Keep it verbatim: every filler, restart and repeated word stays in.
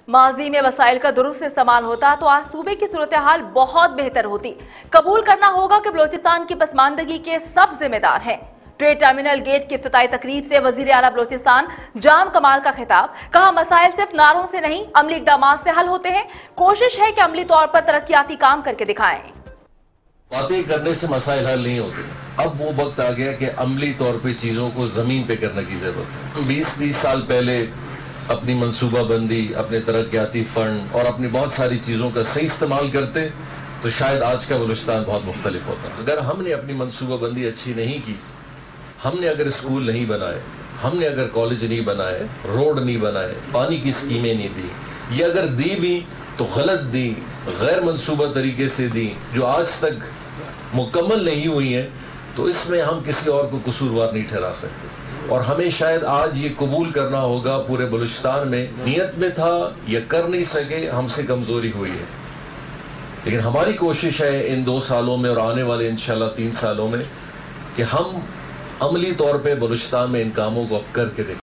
माजी में वसाइल का दुरुस्त इस्तेमाल होता तो आज सूबे की सूरत हाल बहुत बेहतर होती। कबूल करना होगा कि बलोचिस्तान की पसमानदगी के सब जिम्मेदार हैं। ट्रेड टर्मिनल गेट की इफ्तिताई तकरीब से वजीर आला बलोचिस्तान जाम कमाल का खिताब। कहा, मसाइल सिर्फ नारों से नहीं अमली इकदाम से हल होते हैं। कोशिश है कि अमली तौर पर तरक्याती काम करके दिखाएं। बातें करने से मसाइल हल नहीं होते। अब वो वक्त आ गया कि अमली तौर पे चीजों को जमीन पे करने की जरूरत है। बीस बीस साल पहले अपनी मनसूबा बंदी, अपने तरक्याती फंड और अपनी बहुत सारी चीजों का सही इस्तेमाल करते तो शायद आज का बलूचिस्तान बहुत मुख्तलिफ होता। अगर हमने अपनी मनसूबा बंदी अच्छी नहीं की, हमने अगर स्कूल नहीं बनाए, हमने अगर कॉलेज नहीं बनाए, रोड नहीं बनाए, पानी की स्कीमें नहीं दी, ये अगर दी भी तो गलत दी, गैर मनसूबा तरीके से दी, जो आज तक मुकम्मल नहीं हुई है, तो इसमें हम किसी और को कसूरवार नहीं ठहरा सकते। और हमें शायद आज ये कबूल करना होगा, पूरे बलूचिस्तान में नियत में था, ये कर नहीं सके, हमसे कमजोरी हुई है। लेकिन हमारी कोशिश है इन दो सालों में और आने वाले इंशाल्लाह तीन सालों में कि हम अमली तौर पे बलूचिस्तान में इन कामों को अब करके देखें।